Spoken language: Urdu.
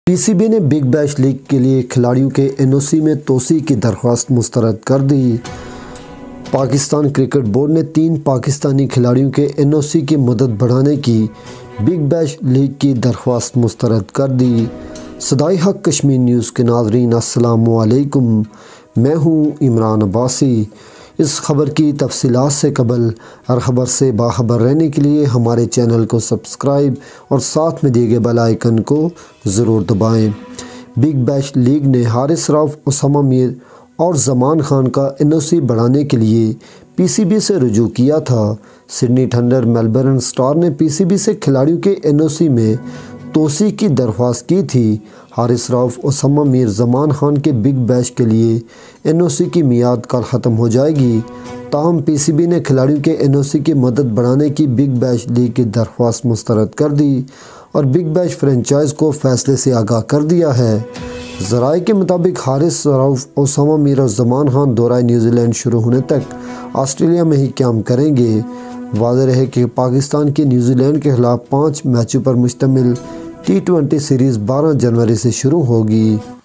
پی سی بی نے بگ بیش لیگ کے لیے کھلاڑیوں کے این او سی میں توسیع کی درخواست مسترد کر دی۔ پاکستان کرکٹ بورڈ نے 3 پاکستانی کھلاڑیوں کے این او سی کی مدت بڑھانے کی بگ بیش لیگ کی درخواست مسترد کر دی۔ صدائے حق کشمیر نیوز کے ناظرین السلام علیکم، میں ہوں عمران عباسی۔ اس خبر کی تفصیلات سے قبل ہر خبر سے باخبر رہنے کے لیے ہمارے چینل کو سبسکرائب اور ساتھ میں دیے گئے بیل آئیکن کو ضرور دبائیں۔ بگ بیش لیگ نے حارث رؤف، اسامہ میر اور زمان خان کا این او سی بڑھانے کے لیے پی سی بی سے رجوع کیا تھا۔ سڈنی تھنڈر میلبرن اسٹار نے پی سی بی سے کھلاڑیوں کے این او سی میں توسیع کی درخواست کی تھی۔ حارث رؤف، اسامہ میر، زمان خان کے بگ بیش کے لیے این او سی کی میعاد کل ختم ہو جائے گی، تاہم پی سی بی نے کھلاڑیوں کے این او سی کی مدت بڑھانے کی بگ بیش لیگ کی درخواست مسترد کر دی اور بگ بیش فرنچائز کو فیصلے سے آگاہ کر دیا ہے۔ ذرائع کے مطابق حارث رؤف، اسامہ میر اور زمان خان دورہ نیوزی لینڈ شروع ہونے تک آسٹریلیا میں ہی قیام کریں گے۔ واضح رہے کہ پاکستان کی نیوزی لینڈ کے خلاف 5 میچوں پر مشتمل T20 سیریز 12 جنوری سے شروع ہوگی۔